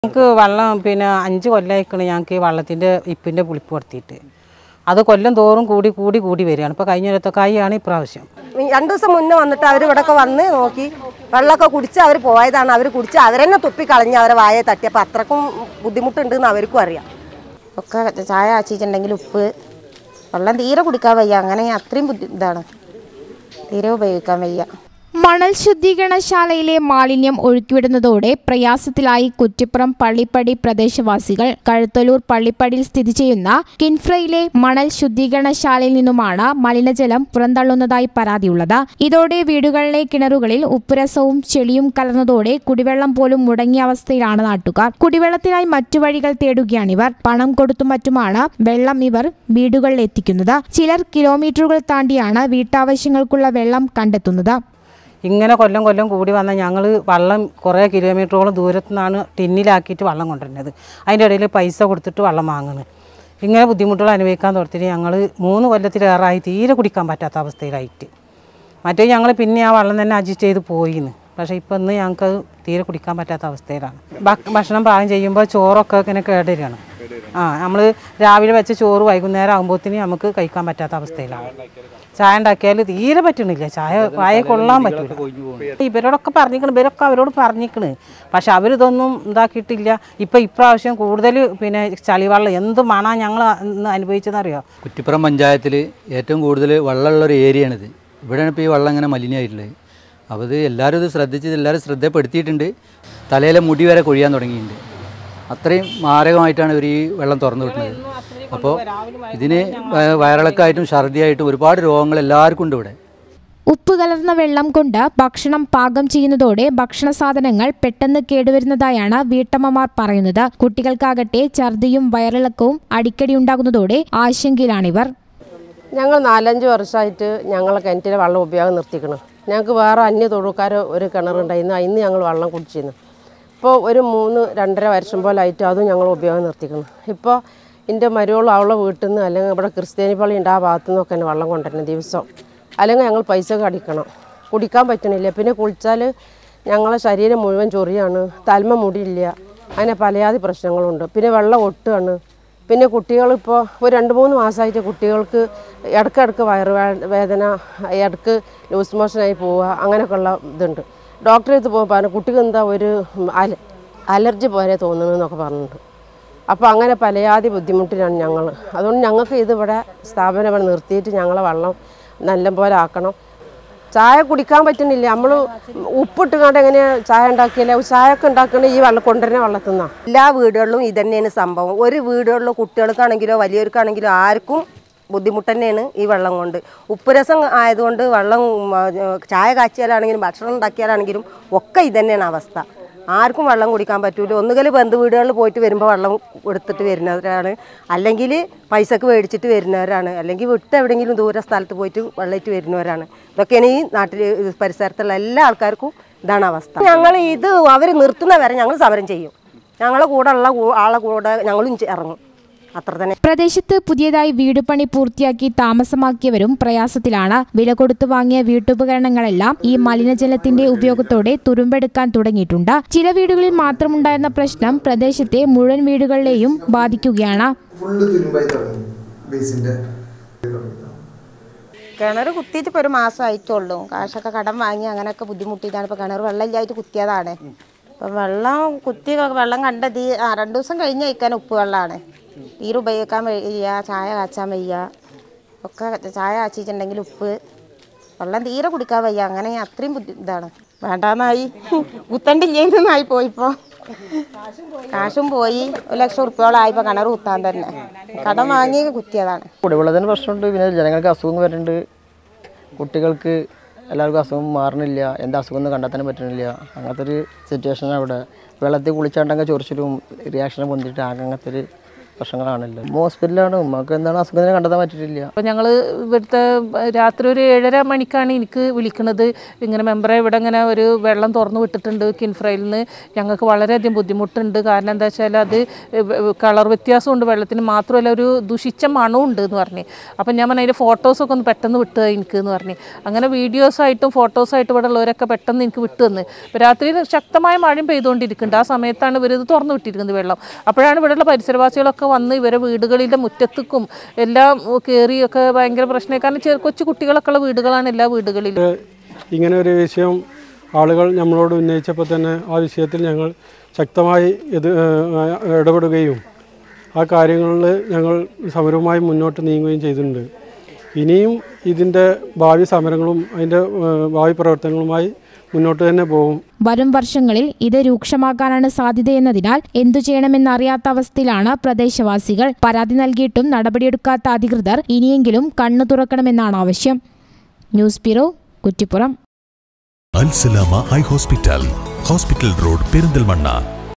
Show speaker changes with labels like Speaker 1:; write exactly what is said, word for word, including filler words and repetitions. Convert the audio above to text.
Speaker 1: ഞങ്ങൾക്ക് വെള്ളം പിന്നെ അഞ്ച് കൊല്ലമായിക്കണ് ഞങ്ങൾക്ക് ഈ വെള്ളത്തിൻ്റെ ഇപ്പിൻ്റെ പുളിപ്പ് നടത്തിയിട്ട് അത് കൊല്ലം തോറും കൂടി കൂടി കൂടി വരികയാണ്. ഇപ്പോൾ കഴിഞ്ഞ ഇരുപത്തൊക്കായിയാണ് ഇപ്രാവശ്യം.
Speaker 2: രണ്ട് ദിവസം മുന്നേ വന്നിട്ട് അവർ ഇവിടെയൊക്കെ വന്ന് നോക്കി വെള്ളമൊക്കെ കുടിച്ച് അവർ പോയതാണ്. അവർ കുടിച്ച് അവരെന്നെ തുപ്പി കളഞ്ഞ് അവരെ വായെ തട്ടിയപ്പോൾ അത്രക്കും ബുദ്ധിമുട്ടുണ്ടെന്ന് അവർക്കും അറിയാം.
Speaker 3: ഒക്കെ ചായ ആച്ചിട്ടുണ്ടെങ്കിൽ ഉപ്പ് വെള്ളം തീരെ കുടിക്കാൻ വയ്യ. അങ്ങനെ അത്രയും ബുദ്ധി ഇതാണ്, തീരെ ഉപയോഗിക്കാൻ വയ്യ.
Speaker 4: മണൽ ശുദ്ധീകരണശാലയിലെ മാലിന്യം ഒഴുക്കിവിടുന്നതോടെ പ്രയാസത്തിലായി കുറ്റിപ്പുറം പള്ളിപ്പടി പ്രദേശവാസികൾ. കഴുത്തലൂർ പള്ളിപ്പടിയിൽ സ്ഥിതി ചെയ്യുന്ന കിൻഫ്രയിലെ മണൽ ശുദ്ധീകരണശാലയിൽ നിന്നുമാണ് മലിനജലം പുറന്തള്ളുന്നതായി പരാതിയുള്ളത്. ഇതോടെ വീടുകളിലെ കിണറുകളിൽ ഉപ്പുരസവും ചെളിയും കലർന്നതോടെ കുടിവെള്ളം പോലും മുടങ്ങിയ അവസ്ഥയിലാണ് നാട്ടുകാർ. കുടിവെള്ളത്തിനായി മറ്റു വഴികൾ തേടുകയാണിവർ. പണം കൊടുത്തും മറ്റുമാണ് വെള്ളം ഇവർ വീടുകളിൽ എത്തിക്കുന്നത്. ചിലർ കിലോമീറ്ററുകൾ താണ്ടിയാണ് വീട്ടാവശ്യങ്ങൾക്കുള്ള വെള്ളം കണ്ടെത്തുന്നത്.
Speaker 1: ഇങ്ങനെ കൊല്ലം കൊല്ലം കൂടി വന്നാൽ ഞങ്ങൾ വെള്ളം കുറേ കിലോമീറ്ററോളം ദൂരത്തു നിന്നാണ് ടിന്നിലാക്കിയിട്ട് വെള്ളം കൊണ്ടുവരുന്നത്. അതിൻ്റെ ഇടയിൽ പൈസ കൊടുത്തിട്ട് വെള്ളം വാങ്ങുന്നത്. ഇങ്ങനെ ബുദ്ധിമുട്ടുകൾ അനുഭവിക്കാൻ തുടങ്ങിയിട്ട് ഞങ്ങൾ മൂന്ന് കൊല്ലത്തിലേറായി തീരെ കുടിക്കാൻ പറ്റാത്ത അവസ്ഥയിലായിട്ട്. മറ്റേ ഞങ്ങൾ പിന്നെ ആ വെള്ളം തന്നെ അഡ്ജസ്റ്റ് ചെയ്ത് പോയിന്ന്. പക്ഷേ ഇപ്പം ഇന്ന് ഞങ്ങൾക്ക് തീരെ കുടിക്കാൻ പറ്റാത്ത അവസ്ഥയിലാണ്. ഭക്ഷണം പാകം ചെയ്യുമ്പോൾ ചോറൊക്കെ ഇങ്ങനെ കേടുവരികയാണ്. ആ നമ്മൾ രാവിലെ വെച്ച ചോറ് വൈകുന്നേരം ആകുമ്പോഴത്തേന് നമുക്ക് കഴിക്കാൻ പറ്റാത്ത അവസ്ഥയിലാണ്. ചായ ഉണ്ടാക്കിയാൽ തീരെ പറ്റണില്ല. ചായ വായ കൊള്ളാൻ പറ്റില്ല. ഇവരോടൊക്കെ പറഞ്ഞിരിക്കണം, ഇവരൊക്കെ അവരോട് പറഞ്ഞിരിക്കണ്. പക്ഷെ അവരിതൊന്നും ഇതാക്കിയിട്ടില്ല. ഇപ്പം ഇപ്രാവശ്യം കൂടുതൽ പിന്നെ ചളിവെള്ളം എന്ത് മണാ ഞങ്ങൾ അനുഭവിച്ചെന്നറിയോ.
Speaker 5: കുറ്റിപ്പുറം പഞ്ചായത്തിൽ ഏറ്റവും കൂടുതൽ വെള്ളമുള്ളൊരു ഏരിയയാണിത്. ഇവിടെയാണ് ഇപ്പോൾ ഈ വെള്ളം ഇങ്ങനെ മലിനമായിട്ടുള്ളത്. അപ്പോൾ ഇത് എല്ലാവരും ഇത് ശ്രദ്ധിച്ച് എല്ലാവരും ശ്രദ്ധപ്പെടുത്തിയിട്ടുണ്ട്. തലയിലെ മുടി വരെ കൊഴിയാൻ തുടങ്ങിയിട്ടുണ്ട്. അത്രയും മാരകമായിട്ടാണ് ഇവർ ഈ വെള്ളം തുറന്നു വിട്ടുന്നത്. അപ്പോൾ ഇതിന് വയറിളക്കമായിട്ടും ഛർദിയായിട്ടും ഒരുപാട് രോഗങ്ങൾ എല്ലാവർക്കും ഉണ്ട് ഇവിടെ.
Speaker 4: ഉപ്പ് കലർന്ന വെള്ളം കൊണ്ട് ഭക്ഷണം പാകം ചെയ്യുന്നതോടെ ഭക്ഷണ സാധനങ്ങൾ പെട്ടെന്ന് കേടുവരുന്നതായാണ് വീട്ടമ്മമാർ പറയുന്നത്. കുട്ടികൾക്കാകട്ടെ ഛർദിയും വയറിളക്കവും അടിക്കടി ഉണ്ടാകുന്നതോടെ ആശങ്കയിലാണിവർ.
Speaker 2: ഞങ്ങൾ നാലഞ്ച് വർഷമായിട്ട് ഞങ്ങളെ കിണറ്റിലെ വെള്ളം ഉപയോഗം നിർത്തിക്കണം. ഞങ്ങൾക്ക് വേറെ അന്യ തൊഴിൽക്കാർ ഒരു കിണറുണ്ടായിരുന്നു. ഇന്ന് ഞങ്ങൾ വെള്ളം കുടിച്ചിരുന്നു. ഇപ്പോൾ ഒരു മൂന്ന് രണ്ടര വർഷം പോലായിട്ട് അതും ഞങ്ങൾ ഉപയോഗം നിർത്തിക്കണം. ഇപ്പോൾ എൻ്റെ മരുവോളം അവളെ വീട്ടിൽ നിന്ന് അല്ലെങ്കിൽ ഇവിടെ ക്രിസ്ത്യാനി പള്ളി ഉണ്ട് ആ ഭാഗത്തു നിന്നൊക്കെ തന്നെ വെള്ളം കൊണ്ടുവരണം ദിവസം. അല്ലെങ്കിൽ ഞങ്ങൾ പൈസ അടിക്കണം. കുടിക്കാൻ പറ്റണില്ല. പിന്നെ കുളിച്ചാൽ ഞങ്ങളെ ശരീരം മുഴുവൻ ചൊറിയാണ്, തലമ മുടിയില്ല, അങ്ങനെ പലയാതി പ്രശ്നങ്ങളുണ്ട്. പിന്നെ വെള്ളം ഒട്ടുകയാണ്. പിന്നെ കുട്ടികളിപ്പോൾ ഒരു രണ്ട് മൂന്ന് മാസമായിട്ട് കുട്ടികൾക്ക് ഇടയ്ക്കിടയ്ക്ക് വയറ് വേദന, ഇടയ്ക്ക് ലൂസ് മോഷനായി പോവുക, അങ്ങനെയൊക്കെയുള്ള ഇതുണ്ട്. ഡോക്ടറെ അടുത്ത് പോകുമ്പോൾ പറഞ്ഞു കുട്ടിക്ക് എന്താ ഒരു അല അലർജി പോലെ തോന്നുന്നതെന്നൊക്കെ പറഞ്ഞിട്ടുണ്ട്. അപ്പോൾ അങ്ങനെ പലയാതി ബുദ്ധിമുട്ടിലാണ് ഞങ്ങൾ. അതുകൊണ്ട് ഞങ്ങൾക്ക് ഇതിവിടെ സ്ഥാപനം ഇവിടെ നിർത്തിയിട്ട് ഞങ്ങളെ വെള്ളം നല്ലപോലെ ആക്കണം. ചായ കുടിക്കാൻ പറ്റുന്നില്ല. നമ്മൾ ഉപ്പിട്ട് കണ്ട് എങ്ങനെ ചായ ഉണ്ടാക്കിയില്ല. ചായ ഒക്കെ ഉണ്ടാക്കണ ഈ വെള്ളം കൊണ്ടുവരുന്ന വെള്ളത്തിൽ നിന്നാണ്.
Speaker 3: എല്ലാ വീടുകളിലും ഇത് തന്നെയാണ് സംഭവം. ഒരു വീടുകളിലും കുട്ടികൾക്കാണെങ്കിലോ വലിയവർക്കാണെങ്കിലോ ആർക്കും ബുദ്ധിമുട്ട് തന്നെയാണ് ഈ വെള്ളം കൊണ്ട്. ഉപ്പുരസം ആയതുകൊണ്ട് വെള്ളം ചായ കാച്ചിയാലാണെങ്കിലും ഭക്ഷണം ഉണ്ടാക്കിയാലാണെങ്കിലും ഒക്കെ ഇത് തന്നെയാണ് അവസ്ഥ. ആർക്കും വെള്ളം കുടിക്കാൻ പറ്റൂല. ഒന്നുകിൽ ബന്ധു വീടുകളിൽ പോയിട്ട് വരുമ്പോൾ വെള്ളം എടുത്തിട്ട് വരുന്നവരാണ്, അല്ലെങ്കിൽ പൈസക്ക് മേടിച്ചിട്ട് വരുന്നവരാണ്, അല്ലെങ്കിൽ വിട്ട് എവിടെയെങ്കിലും ദൂര സ്ഥലത്ത് പോയിട്ട് വെള്ളമായിട്ട് വരുന്നവരാണ്. ഇതൊക്കെയാണ് ഈ നാട്ടിൽ പരിസരത്തുള്ള എല്ലാ ആൾക്കാർക്കും ഇതാണ് അവസ്ഥ. ഞങ്ങൾ ഇത് അവർ നിർത്തുന്ന വരെ ഞങ്ങൾ സമരം ചെയ്യും. ഞങ്ങളെ കൂടെ ഉള്ള ആളെ കൂടെ ഞങ്ങളും ഇറങ്ങും. അത്ര തന്നെ.
Speaker 4: പ്രദേശത്ത് പുതിയതായി വീട് പണി പൂർത്തിയാക്കി താമസമാക്കിയവരും പ്രയാസത്തിലാണ്. വില കൊടുത്തു വാങ്ങിയ വീട്ടുപകരണങ്ങളെല്ലാം ഈ മലിനജലത്തിന്റെ ഉപയോഗത്തോടെ തുരുമ്പെടുക്കാൻ തുടങ്ങിയിട്ടുണ്ട്. ചില വീടുകളിൽ മാത്രമുണ്ടായിരുന്ന പ്രശ്നം പ്രദേശത്തെ മുഴുവൻ വീടുകളിലെയും ബാധിക്കുകയാണ്.
Speaker 3: കിണർ കുത്തിയിട്ട് ഇപ്പോൾ ഒരു മാസമായിട്ടുള്ളൂ. കാശൊക്കെ കടം വാങ്ങി അങ്ങനെയൊക്കെ ബുദ്ധിമുട്ടിയതാണ്. ഇപ്പോൾ കിണർ വെള്ളമില്ലായിട്ട് കുത്തിയതാണ്. ഇപ്പം വെള്ളം കുത്തി വെള്ളം കണ്ടത് ആ രണ്ട് ദിവസം കഴിഞ്ഞ് കഴിക്കാൻ ഉപ്പ് വെള്ളമാണ്. തീരെ ഉപയോഗിക്കാൻ വയ്യ, ചായ കാച്ചാൻ വയ്യ. ഒക്കെ ചായ കാച്ചിട്ടുണ്ടെങ്കിൽ ഉപ്പ് വെള്ളം തീരെ കുടിക്കാൻ വയ്യ. അങ്ങനെ അത്രയും ബുദ്ധി ഇതാണ്. വേണ്ടാന്നായി കുത്തണ്ടില്ലേന്നായി പോയിപ്പോൾ കാശും പോയി. ഒരു ലക്ഷം ഉറുപ്പ്യോളായിപ്പോൾ കിണർ കുത്താൻ തന്നെ കടം വാങ്ങി കുത്തിയതാണ്.
Speaker 6: കുടിവെള്ളത്തിന് പ്രശ്നമുണ്ട്. പിന്നെ ജനങ്ങൾക്ക് അസുഖം വരുന്നുണ്ട്. കുട്ടികൾക്ക് എല്ലാവർക്കും അസുഖം മാറണില്ല. എന്താ അസുഖം എന്ന് കണ്ടെത്താൻ പറ്റണില്ല. അങ്ങനത്തെ ഒരു സിറ്റുവേഷനാണ് അവിടെ. വെള്ളത്തിൽ കുളിച്ചാണ്ടെങ്കിൽ ചൊറിച്ചിലും റിയാക്ഷനും പൊന്തിട്ട് ആകെ അങ്ങനത്തെ ഒരു പ്രശ്നങ്ങളാണല്ലോ. ഹോസ്പിറ്റലാണ്, ഉമ്മക്ക് എന്താണ് അസുഖത്തിനെ കണ്ടെത്താൻ പറ്റിയിട്ടില്ല.
Speaker 7: അപ്പോൾ ഞങ്ങൾ ഇവിടുത്തെ രാത്രി ഒരു ഏഴര മണിക്കാണ് എനിക്ക് വിളിക്കുന്നത്, ഇങ്ങനെ മെമ്പറെ ഇവിടെ ഇങ്ങനെ ഒരു വെള്ളം തുറന്നു വിട്ടിട്ടുണ്ട് കിൻഫ്രയിൽ നിന്ന്, ഞങ്ങൾക്ക് വളരെയധികം ബുദ്ധിമുട്ടുണ്ട്. കാരണം എന്താ വെച്ചാൽ അത് കളർ വ്യത്യാസമുണ്ട് വെള്ളത്തിന്, മാത്രമല്ല ഒരു ദുഷിച്ച മണവും ഉണ്ട് എന്ന് പറഞ്ഞ്. അപ്പം ഞാൻ പറഞ്ഞ അതിൻ്റെ ഫോട്ടോസൊക്കെ ഒന്ന് പെട്ടെന്ന് വിട്ടുക എനിക്ക് എന്ന് പറഞ്ഞ്. അങ്ങനെ വീഡിയോസായിട്ടും ഫോട്ടോസായിട്ടും ഇവിടെ ഉള്ളവരൊക്കെ പെട്ടെന്ന് എനിക്ക് വിട്ടു തന്ന്. ഇപ്പോൾ രാത്രി ശക്തമായ മഴയും പെയ്തുകൊണ്ടിരിക്കുന്നുണ്ട്. ആ സമയത്താണ് ഇവരിത് തുറന്നു വിട്ടിരിക്കുന്നത് വെള്ളം. അപ്പോഴാണ് ഇവിടെയുള്ള പരിസരവാസികളൊക്കെ വന്ന് ഇവരെ വീടുകളിലെ മുറ്റത്തേക്കും എല്ലാം കയറിയൊക്കെ ഭയങ്കര പ്രശ്നം. കാരണം ചെറു കൊച്ചു കുട്ടികളൊക്കെ ഉള്ള വീടുകളാണ് എല്ലാ വീടുകളിലും.
Speaker 8: ഇങ്ങനെ ഒരു വിഷയം ആളുകൾ നമ്മളോട് ഉന്നയിച്ചപ്പോൾ തന്നെ ആ വിഷയത്തിൽ ഞങ്ങൾ ശക്തമായി ഇത് ഇടപെടുകയും ആ കാര്യങ്ങളിൽ ഞങ്ങൾ സമരവുമായി മുന്നോട്ട് നീങ്ങുകയും ചെയ്തിട്ടുണ്ട്. ഇനിയും ഇതിൻ്റെ ഭാവി സമരങ്ങളും അതിൻ്റെ ഭാവി പ്രവർത്തനങ്ങളുമായി മുന്നോട്ട് തന്നെ പോകും.
Speaker 4: വരും വർഷങ്ങളിൽ ഇത് രൂക്ഷമാകാനാണ് സാധ്യതയെന്നതിനാൽ എന്തു ചെയ്യണമെന്നറിയാത്ത അവസ്ഥയിലാണ് പ്രദേശവാസികൾ. പരാതി നൽകിയിട്ടും നടപടിയെടുക്കാത്ത അധികൃതർ ഇനിയെങ്കിലും കണ്ണു തുറക്കണമെന്നാണ് ആവശ്യം. News bureau, Kuttippuram.
Speaker 9: Al Salama high hospital, hospital road, Perinthalmanna.